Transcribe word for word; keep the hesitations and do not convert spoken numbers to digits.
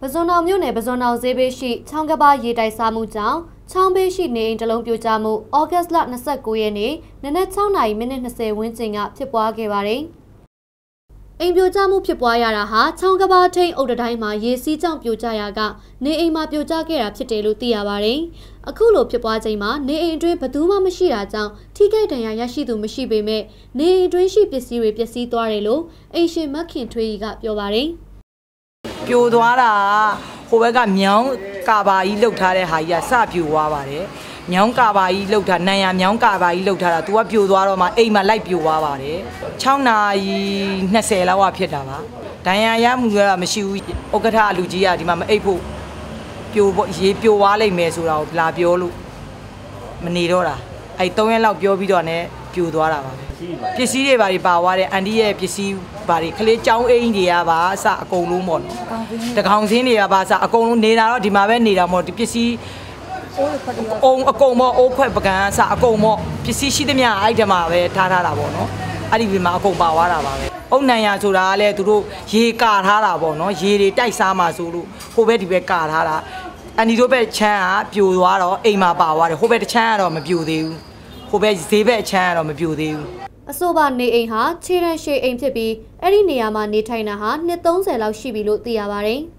ဇွန်အောင်မြို့နယ်ပဇွန်အောင်ဈေးဘေးရှိချောင်းကပါရေတိုက်စားမှုကြောင့်ချောင်းဘေးရှိနေအိမ်တစ်လုံးပြိုကျမှုဩဂတ်စ်လ၂၉ရက်နေ့နနက်၆နာရီမိနစ်၂၀ဝန်းကျင်ကဖြစ်ပွားခဲ့ပါတယ်။အိမ်ပြိုကျမှုဖြစ်ပွားရတာဟာချောင်းကပါထိန်အုတ်တိုင်းမှာရေစီးကြောင့်ပြိုကျရာကနေအိမ်မှာပြိုကျခဲ့တာဖြစ်တယ်လို့သိရပါတယ်။အခုလိုဖြစ်ပွားချိန်မှာနေအိမ်အတွင်းဘယ်သူမှမရှိတာကြောင့်ထိခိုက်ဒဏ်ရာရရှိသူမရှိပေမဲ့နေအိမ်အတွင်းရှိပစ္စည်းတွေပျက်စီးသွားတယ်လို့အိမ်ရှင်မခင်ထွေးကြီးကပြောပါတယ်။ပြိုသွားတာဟိုဘက်ကမြောင်းကာဘာကြီးလှုပ်ထားတဲ့ဟာကြီးကစပြိုသွားပါတယ်မြောင်းကာဘာကြီးလှုပ်ထားနံရမြောင်းကာဘာကြီးလှုပ်ထားတာ तू ကပြိုသွားတော့မှအိမ်မှာလိုက်ပြိုသွားပါတယ်၆နာရီ၂၀လောက်ကဖြစ်တာပါဒဏ်ရာရမှုကမရှိဘူးဥက္ကဋ္ဌလူကြီးကဒီမှာမအိပ်ဖို့ပြိုရေပြိုသွားလိမ့်မယ်ဆိုတာကိုလာပြောလို့မနေတော့တာအဲ၃ရက်လောက်ပြောပြီးတော့ ਨੇ ပြိုသွားတာပါပဲပစ္စည်းတွေဘာတွေပါသွားတယ်အန်တီရဲ့ပစ္စည်းဘာတွေကလေးចောင်းအိမ်တွေကပါအစအကုန်လုံးပေါ့နော်တကောင်စင်းတွေကပါအစအကုန်လုံးနေတာတော့ဒီမှာပဲနေတာမို့ဒီပစ္စည်းအုံအကုန်ပေါ့အိုးခွက်ပကံအစအကုန်ပေါ့ပစ္စည်းရှိသမျှအဲ့ဒီမှာပဲထားထားတာပေါ့နော်အဲ့ဒီမှာအကုန်ပါသွားတာပါပဲအုံနံရဆိုတာကလည်းသူတို့ရေကာထားတာပေါ့နော်ရေတွေတိုက်စားမှဆိုလို့ဟိုဘက်ဒီဘက်ကာထားတာအန်ဒီတို့ဘက်ချမ်းကပြိုသွားတော့အိမ်မှာပါသွားတယ်ဟိုဘက်တစ်ချမ်းကတော့မပြိုသေးဘူးဟိုဘက်ဈေးဘက်ချမ်းကတော့မပြိုသေးဘူးအဆိုပါနေအိမ်ဟာခြေရန်ရှည်အိမ်ဖြစ်ပြီးအဲ့ဒီနေရာမှာနေထိုင်တာဟာနှစ်၃၀လောက်ရှိပြီလို့သိရပါတယ်။